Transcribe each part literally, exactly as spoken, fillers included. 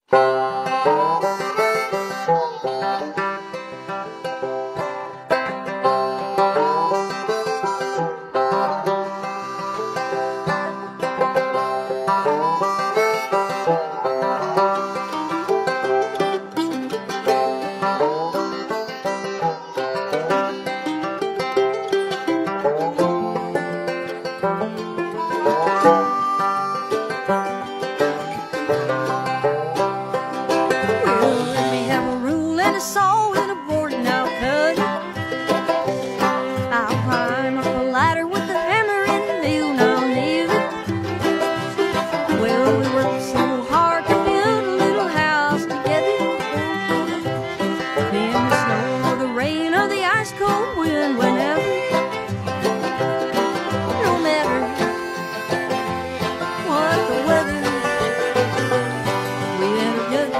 A saw and a board and I'll cut it. I'll climb up a ladder with a hammer and a nail and I'll nail it. Well, we worked so hard to build a little house together. In the snow or the rain or the ice cold wind, whenever, no matter what the weather, we had together.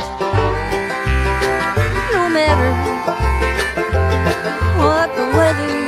What the weather